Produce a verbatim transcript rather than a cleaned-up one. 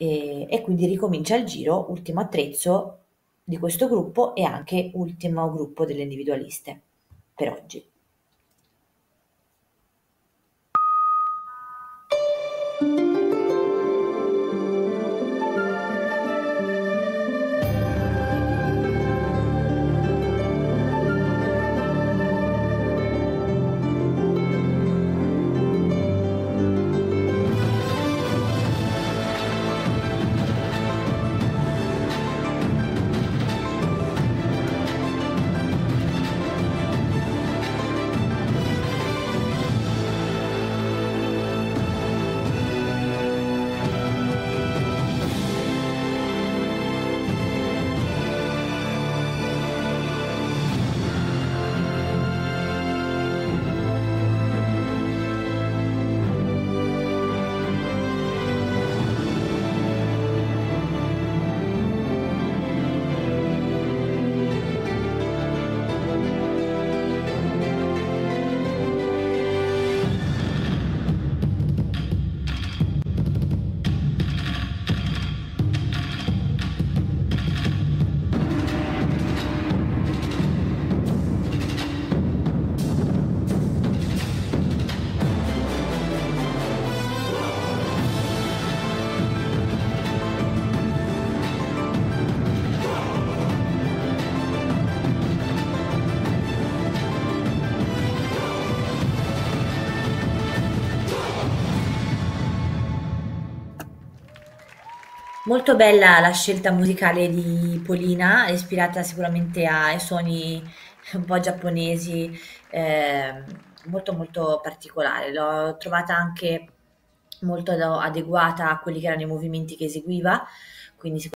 e, e quindi ricomincia il giro, ultimo attrezzo di questo gruppo e anche ultimo gruppo delle individualiste per oggi. Molto bella la scelta musicale di Polina, ispirata sicuramente ai suoni un po' giapponesi, ehm, molto molto particolare. L'ho trovata anche molto ado- adeguata a quelli che erano i movimenti che eseguiva, quindi